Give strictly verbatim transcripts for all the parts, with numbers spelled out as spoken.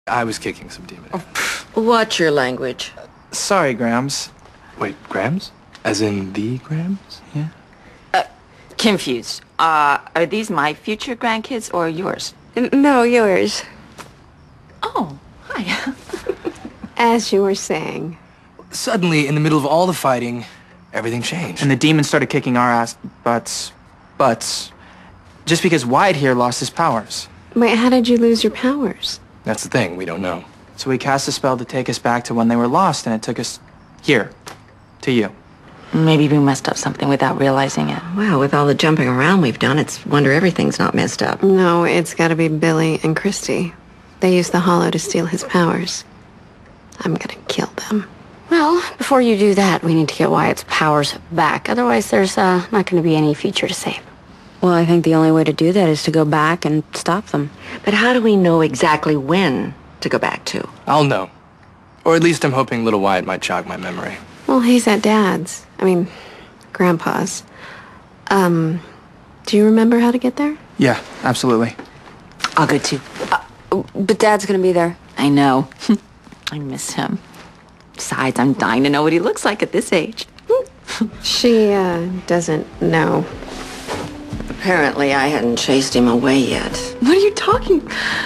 I was kicking some demon. Watch your language. Sorry, Grams. Wait, Grams? As in the Grams? Yeah. Uh, confused. Uh, are these my future grandkids or yours? N- No, yours. Oh, hi. As you were saying. Suddenly, in the middle of all the fighting, everything changed. And the demons started kicking our ass butts. Butts. Just because Wyatt here lost his powers. Wait, how did you lose your powers? That's the thing, we don't know. So we cast a spell to take us back to when they were lost, and it took us here. To you. Maybe we messed up something without realizing it. Wow, with all the jumping around we've done, it's wonder everything's not messed up. No, it's gotta be Billy and Christy. They used the Hollow to steal his powers. I'm gonna kill them. Well, before you do that, we need to get Wyatt's powers back. Otherwise, there's uh, not going to be any future to save. Well, I think the only way to do that is to go back and stop them. But how do we know exactly when to go back to? I'll know. Or at least I'm hoping little Wyatt might jog my memory. Well, he's at Dad's. I mean, Grandpa's. Um, do you remember how to get there? Yeah, absolutely. I'll go too. Uh, but Dad's gonna be there. I know. I miss him. Besides, I'm dying to know what he looks like at this age. She, uh, doesn't know. Apparently I hadn't chased him away yet. What are you talking?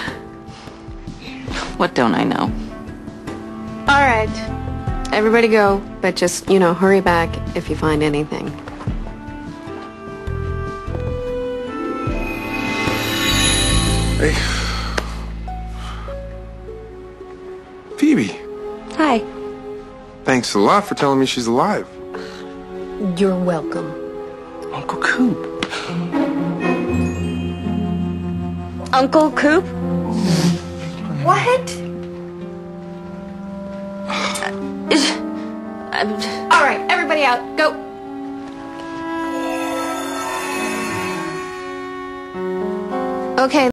What don't I know? All right. Everybody go, but just, you know, hurry back if you find anything. Hey. Phoebe. Hi. Thanks a lot for telling me she's alive. You're welcome. Uncle Coop. Uncle Coop? What? All right, everybody out. Go. Okay.